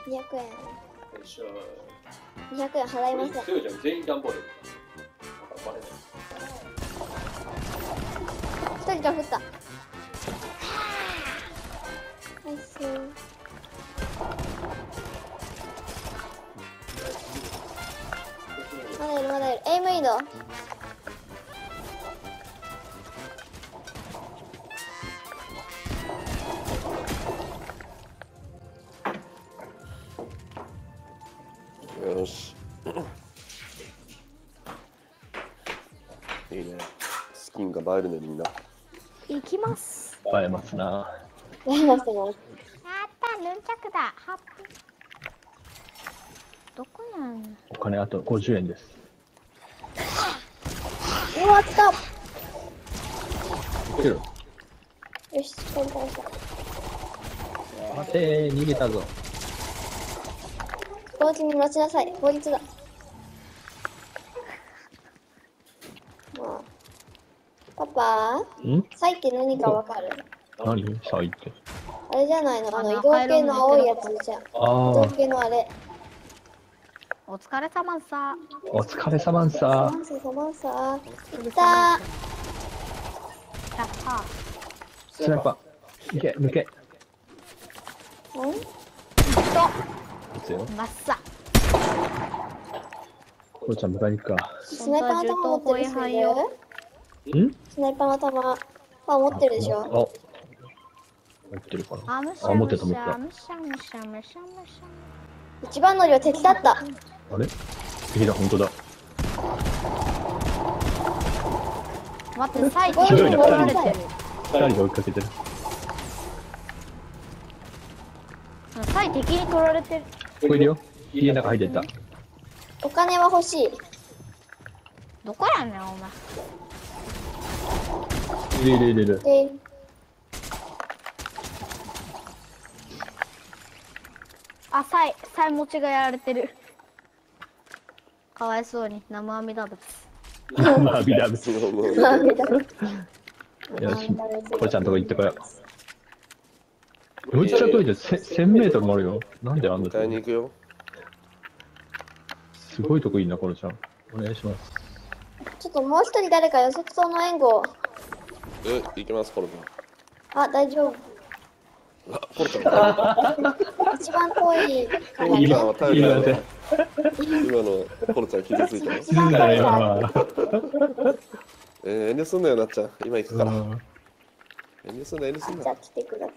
200円。 よいしょ。 200円払いません。 強いじゃん、全員段ボール。なんかバレない。 1人か振った。ナイス。まだいるまだいる。エイムイード。 よし。いいね。スキンが映えるね、みんな。 行きます。 映えますな。 やりますね。 やったヌンチャクだ。ハッピー。どこやんの。 お金あと50円です。 終わった。 来る。 よし、これ倒した。 待てー、逃げたぞ。 同時に待ちなさい。法律だ。まあ、パパ、 ん？ サイって何かわかる？ 何？サイって。 あれじゃないの？移動系の青いやつじゃん。移あ動あ。 系のあれ。 お疲れ様さ。 お疲れ様んさ。 サマンサ、サマンサ。いったやった。 スナイパー。いけ、抜け。 ー。ん？ 撃つよ。 まっさ。 こうちゃん迎えに行くか。 スナイパーの弾持ってる人いる？ ん？ スナイパーの弾。あ、持ってるでしょ？ あ、持ってるかな。 あむしゃあ、持っむしてた持ってた。 ゃむしゃむしゃむしゃむし一番乗りは敵だった。 あれ？敵だ、本当だ。 ゃ。待って、サイす敵にごいな取られてる。 二人が追いかけてる。 サイ敵に取られてる。 ここいるよ。家の中入ってった。 お金は欲しい。 どこやねん、お前。 いるいるいるいる。 で、 あ、サイ持ちがやられてる。かわいそうに、生阿弥陀仏。 まあ、ビダブス。 もうダメだ。 よし、これちゃんとこ行ってこよう。めっちゃ遠いで、1000メートルもあるよ。なんであんなとこ迎えに行くよ。 すごいとこいいな、これちゃん。お願いします。 ちょっともう一人誰か予測層の援護。 行きます、コロあ、大丈夫。 ちゃん。あ、コロちゃん。 一番遠いからね。 今は頼りないいいね。今のコロちゃん傷ついたの。 静かだよ、今は。 遠慮すんなよ、なっちゃん。今行くから。 うん遠慮すんな、遠慮すんなじゃあ。来てください。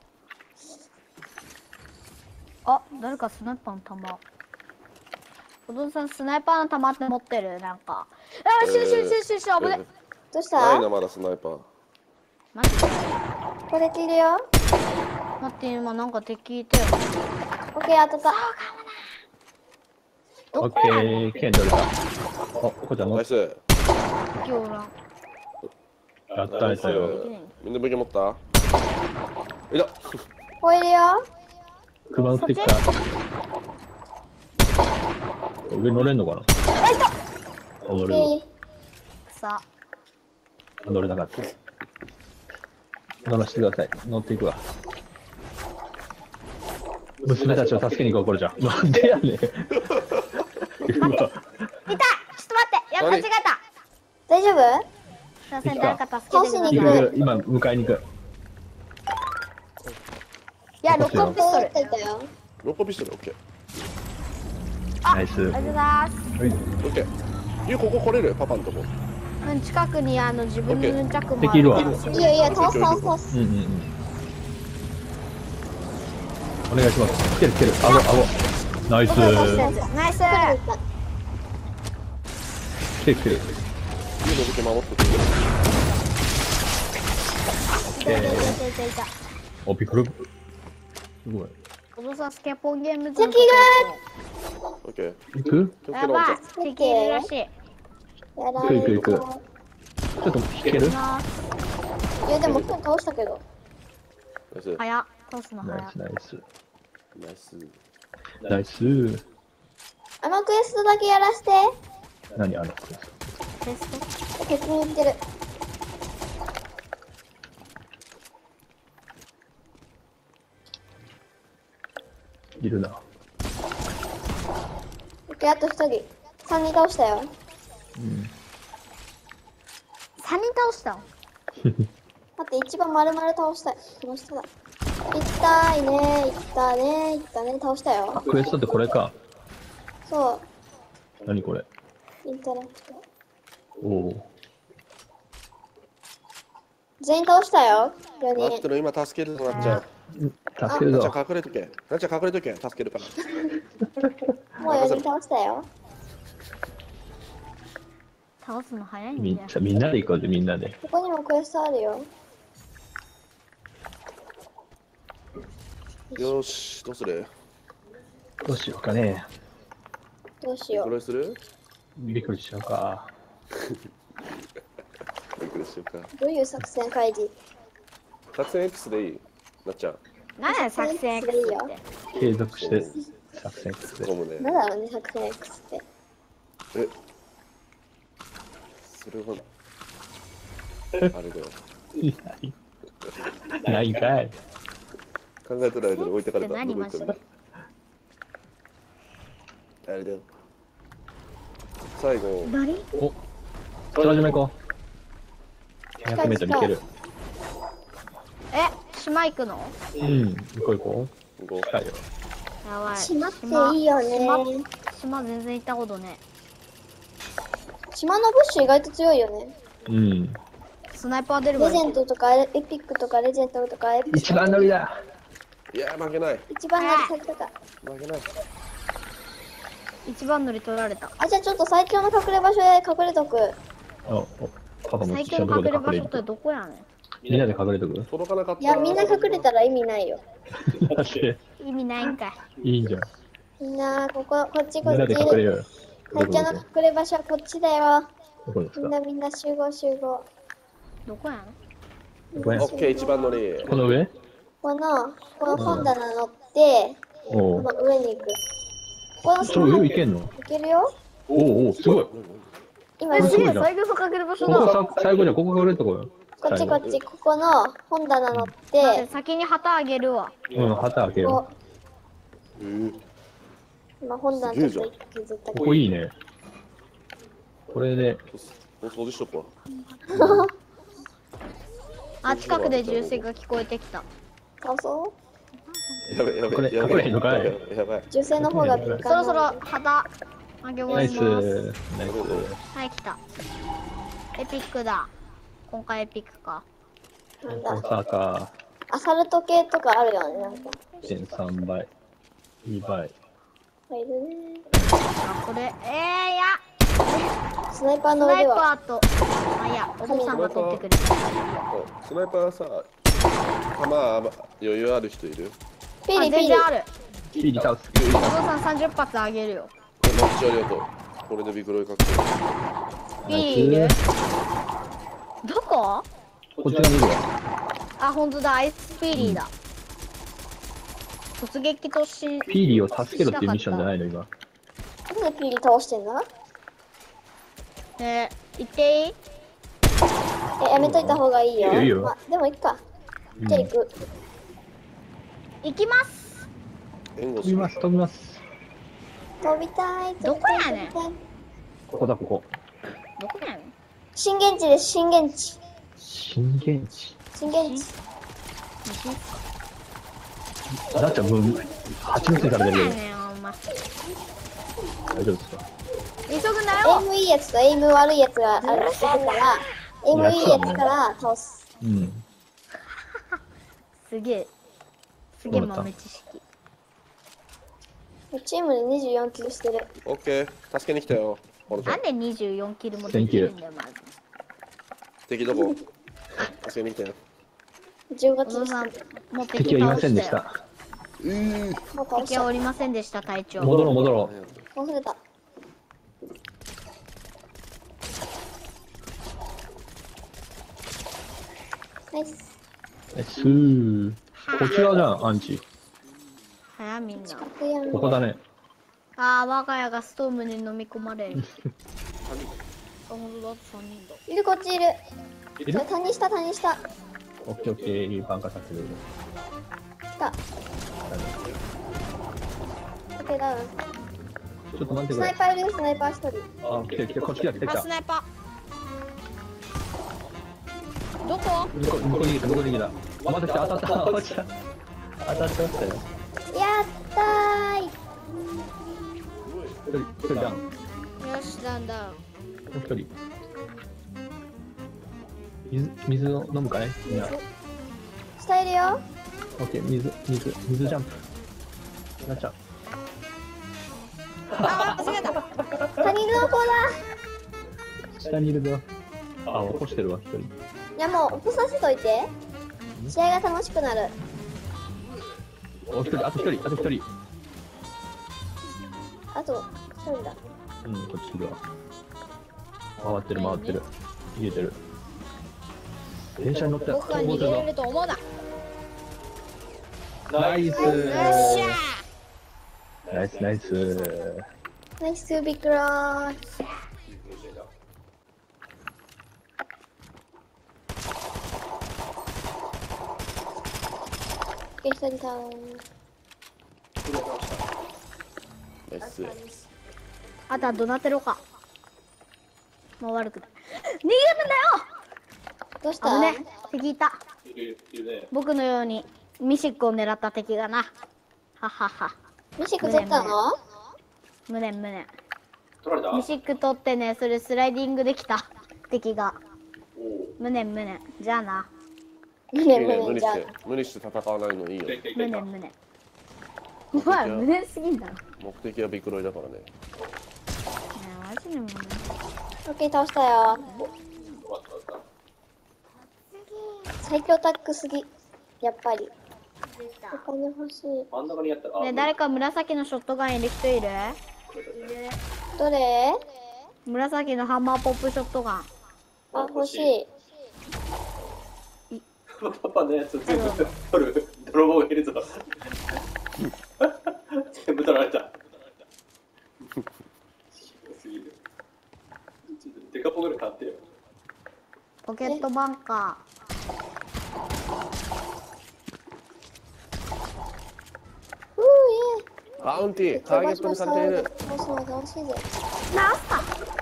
あ、誰かスナイパーの弾。お父さん、スナイパーの弾って持ってるなんか。あ、しゅ、危ね。 どうしないな、 た？ まだスナイパー。 待って、 これいるよ。 待って、今なんか敵いたよ。 オッケー、当たった。 オッケー、剣取れた。あ、ここちゃんのナイス。 敵おらん。 やったやつよ。 みんな武器持ったいた。 ここいるよ。 熊撃ってきた。上乗れんのかな。乗れる。 さ乗れなかった。乗らせてください。乗っていくわ。娘たちを助けに行こう、これじゃん。なんでやねん。うわ痛い。ちょっと待って。や、間違えた。 大丈夫？ すいません、誰か助けてください。 倒しに行くいるいる、今、迎えに行く。 いや、ロックピストル。 取ったよ。 ロコピストル、オッケー。 ナイス。 ありがとうございます。 オッケー。ここ来れるパパのとこ。 うん、近くに自分のヌンチャクもあできるわいいよいいよ、倒す倒す倒す。 うんうんうん。お願いします。来てる来てる。顎。ナイス。 僕が倒したやつ。 ナイス。 来てる来てる。 家の武器守ってて。 いた。 お、ピクル。すごい。 お父さん、スケポンゲームズ。 敵オッケー。 行く？ やばい、敵いるらしい。 やら行く。ちょっと引ける？ いやでも今日倒したけど。 ナイス。 早っ。倒すの早っナイス。 ナイス。 ナイス。 あのクエストだけやらして。 何あの？ テスト。 敵に言ってる。 いるな。 OK、あと1人。3人倒したよ。 うん。 3人倒したの。 待って、一番丸々倒したい。この人だ。痛いね、痛ね、痛ね、倒したあ、 よ。 クエストってこれか。 そ何これ。 う、インタラクト。 おお。 全員倒したよ。4人待って。る、今助けるぞ、なっちゃん。 助けるぞなっちゃ。ん隠れとけ。なっちゃん隠れとけ。助けるから。 もう4人倒したよ。 倒すの早いんだよ。 みんなで行こうぜ、みんなで。 ここにもクエストあるよ。 よーし、どうする？ どうしようかね。 どうしよこれする？ びっくりしちゃうか。 びっくりしようか。 う。どういう作戦会議？ 作戦 X でいい？なっちゃん。 何や作戦 X って。 継続して作戦X で。 ゴムね。 なんだろうね、作戦 X って。 え、それはあれだよ。 ないかい。 考えてる間に置いてかれた。 何マジで。 あれだよ。最後、 何？ お、空島行こう。100メートル行ける。 え、島行くの？ うん、行こう行こここう。近いよ。 やばい。 島っていいよね。 島全然行ったことね。 島のブッシュ意外と強いよね。 うん。 スナイパー出るわレジェンドとかエピックとかレジェンドとかエピック一番乗りだ。 いや、負けない。 一番乗り先とか。 負けない。 一番乗り取られた。 あ、じゃあちょっと最強の隠れ場所へ隠れとく。 お、パパも最一緒のとこで強の隠れ場隠れる。 所ってどこやねみんなで隠れとく。 届かなかった。 いや、みんな隠れたら意味ないよ。 ん。意味ないんかい。 いいじゃん。 みんな、こっちこみんなっち。 で隠れようよ。 最強の隠れ場所はこっちだよ。 どこですか。 みんな集合集合。 どこやどこや。 オッケー、一番乗り。 この上。 この本棚乗って、 おお。 この上に行く。このその上行けんの。 行けるよ。 おお、すごい。 今、 え、すげえ、 すごいな最強の隠れ場所こだ。 こさ、最後じゃここ隠れるとこよ。 こっちこっち、ここの本棚乗っ待ってて、 先に旗あげるわ。 うん、旗開けこよ今本棚ちょっと削ったう。 けど。 ここいいね。これで、 お掃除しとくわ。 あ、近くで銃声が聞こえてきた。 倒そやべやべこれやべ隠れへんのかいやばい。 う銃声の方が敏感そろそろ旗あげ終わナイス。 ります。 ナイス。 はい、来た。エピックだ。今回エピックか。 なん大だ。 阪アサルト系とかあるよね、なんか。 1.3倍。2倍。 いるね。 あ、これ、いや、 スナイパースナイの腕は。 パーと、あ、いや、お父さんが取ってくれる。 スナイパーさ、弾余裕ある人いる？ あ、 ピリピリ全然。ある。 ピーリ倒す。 お父さん30発あげるよ。 マッチありがとう。これでビクロイ確定。 ピーいる？どこ？ こっちが見るわ。 あ、ほんとだ、アイスピーリーだ。突撃突進。 ピーリーを助けろっていうミッションじゃないの今。 なんでピリ倒してんの？ 行っていい？ やめといた方がいいよ。 いいよいいよまあ、でもいっか。じゃあ行く。 行きます。 援護する。 飛びます飛びます。 飛びたい。 どこやねん飛びたいここだここ。 どこやねん？ 震源地です、震源地。 震源地。 震源地。 だってもう蜂蜜から出るよ。 どこやねん、お前。 大丈夫ですか。 急ぐなエイよ。 ムいいやつとエイム悪いやつがあるから、エイムいいやつから倒す。 うん。 すげえ。すげえ豆知識。 チームで24キルしてる。 オッケー、助けに来たよ。ほらちゃなんんで24キルもできるんだよ、まず。 敵どこ？助けに来たよ。 15 お父さんキルしてる。、 もう敵敵はいま倒したよ。 せんでした。 もう倒した。 敵はおりませんでした、隊長。 戻ろう戻ろ忘れた。ナイス。 う。スー。こちらじゃん、アンチ。 早みんな。 楽やん。 ここだね。 ああ、我が家がストームに飲み込まれる。あ、ほんとだ、3人だ。 いる、こっちいる。 いる？ 谷下、谷下。 オッケーオッケー、挽回させる。 来た。オッケーダウン。 ちょっと待ってくれスナイ。パーいる、スナイパー一人。 あ、来てる来てる、こっち来た来た来あ、 たス。ナイパー。どこ？ 向こう逃げた、向こう逃げた。また来た、当たった、落ちた。当たってましたよ。 やったーい。 一人ダウン。もよし、だんだん。 う一人。水を飲むかねみんな。 下いるよ。 オッケー、水ジャンプ。なっちゃう。 あ、間違えた。 他人の子だ。 下にいるぞ。あ、起こしてるわ、一人。 いやもう起こさせといて。試合が楽しくなる。 お、一人、あと一人、あと一人。 あと一人だ。 うん、こっち来るわ。回ってる、回ってる。逃げてる。電車に乗って僕は逃げれると思うな。よナイスっしゃナイスナイス。 ナイスビッグロー。一人ダウン。 ナイス。 あとはどなてろか。もう悪くない。逃げるんだよ。 どうした？ 危ね。敵いた。 いるね。 僕のようにミシックを狙った敵がな。ははは。 ミシック取ったの？ 無念無念。 取られた？ ミシック取ってね、それスライディングできた敵が。 おお。 無念無念。じゃあな。 無念いいね、無理じゃあして、無理して戦わないのいいよ。 無念無念。お前無念すぎんだろ。ね目的はビクロイだからね。 え、マジで無念。 オッケー倒したよ。 終わった。 最強タックすぎ。やっぱり。お金欲しい。 真ん中にやったら。 ねえ、誰か紫のショットガンいる人いる？ どれ？ 紫のハンマーポップショットガン。 あ、欲しい。 パパのやつ全部取る泥棒がいるぞ。全部取られた。すぎる。デカポぐらい買ってよ。 ポケットバンカうーイエバウンティー、ターゲットにされている。 もうそうだ、欲しいぜ。 ー。なんすか？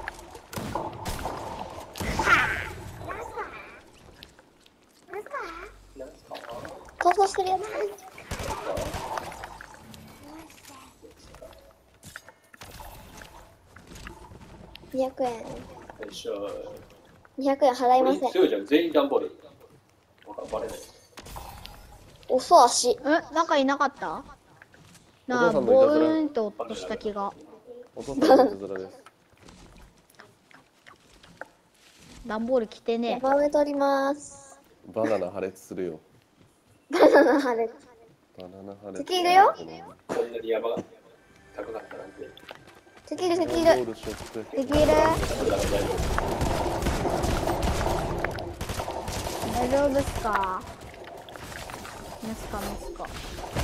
逃走してるやつ。200円。 よいしょ。 200円払いません。 強いじゃん、全員段ボール。バレない。 遅足。 なんかいなかった？なあ、 お父さんのいボたずらーンと落とした気が。 お父さんのいたずらです。 段ボール着てね。 山上取ります。 バナナ破裂するよ。 バナナ破裂。 バナナ破裂。 敵いるよ。 こんなに山が高かったなんて。 敵いる、敵いる。 ダンボールショップ。 敵いる？ だから大丈大丈夫っすか？メスかメスか。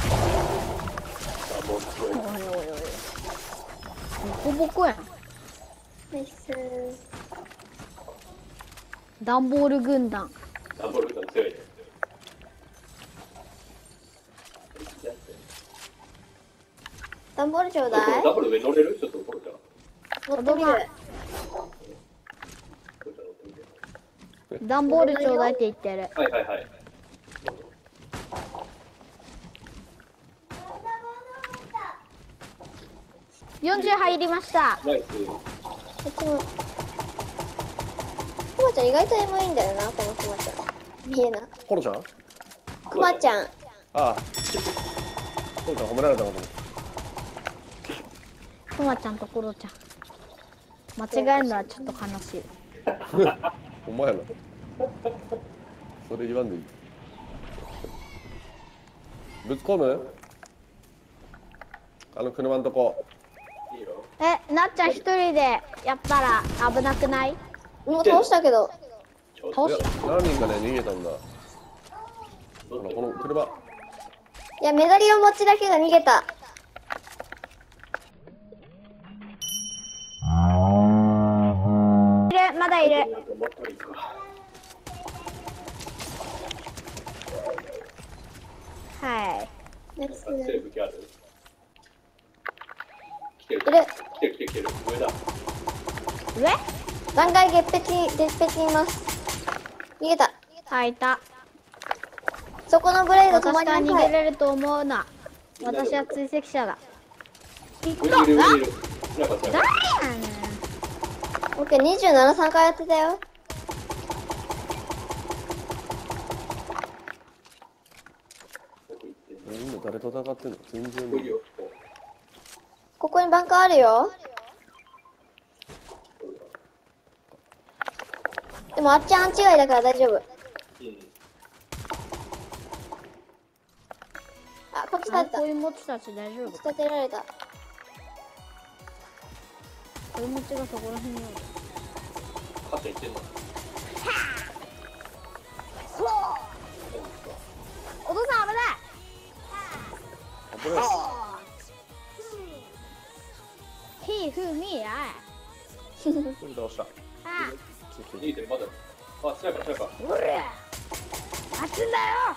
夫。もう強い。 おいおいおい。ボコボコやん。 ナイス。 段ボール軍団。 段ボールが強い。 ダンボールちょうだい。 ダンボール上乗れる？ちょっと怒るじゃん。 乗ってみる。 段ボールちょうだいって言ってる。 はいはいはい。 40入りました。 ナイス。 こっちも。くまちゃん意外と M いいんだよな、このくまちゃん。見えな。 コロちゃん？ くまちゃん。 ああ。コロちゃん褒められたのかと思っくまちゃんとコロちゃん。間違えるのはちょっと悲しい。 た。お前やな。それ言わんでいい。ぶち込む？あの車のとこ。 いいよ。 なっちゃん一人でやったら危なくない？ もう倒したけど。 倒しいや、何人かね、逃げたんだ。ほら、この車。 いや、メダリオン持ちだけが逃げた。 いる、まだいる。 もっといいか。 はい。 ナイス。 強い武器ある。 てるいる。 来てる上だ。 上？ 断崖絶壁にいます。逃げた。 あ、いた。 そこのブレード止ま私からりなさい。 逃げれると思うな。私は追跡者だ。いった。 上にいるあ、 上にいる。なんか誰やねん。 オッケー、27、3回やってたよ。 今誰と戦ってんの全然いいよ。 ここにバンカーあるよ。でもあっちアンチ外だから大丈夫。 うん。 あ、こっち立てた。ここういう持ちたち大丈夫っち。立てられた。 こういう持ちがそこら辺にある。 勝っていってんの。 お父さん危ない。 危ないひふみや。 これ倒した。 あ、 逃げてるまだ。あ、スナイパースナイパー。 うれ。熱んだよ。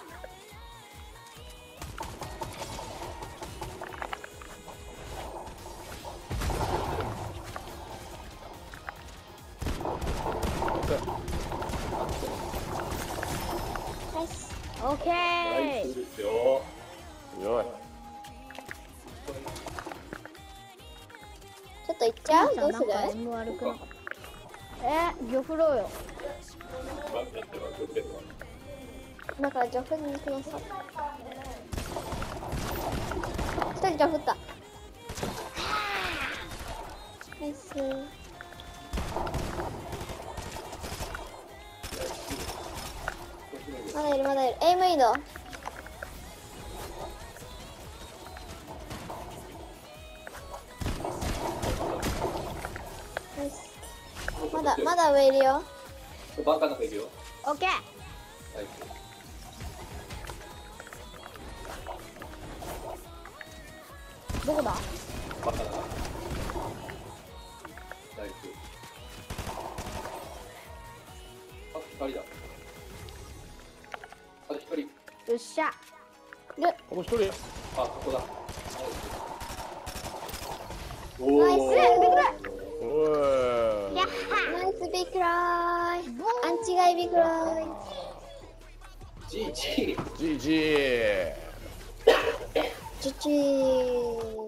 ナイス。 オッケナイスー。 ですよ。 よい。 ちょっと行っちゃう？どうする？ なんか M 悪くなかった。魚フローよ。 バンやってますよけど。 今からジョフに行きます。一人ジョフった。ナイス。まだいるまだいる。エイムイード。ナイス。まだ上いるよ。 バンカーの中行くよ。 オッケー。 ナイス。 どこだ？ バンカーだな。ナイス。あ、光だ。あ、光。 よっしゃ。 この一人。 あ、ここだ。 ナイス。ビクライ。 おい。 やっは。 ナイスビクライ。アンチガイビクライ。 GG。 GG。 チュチー。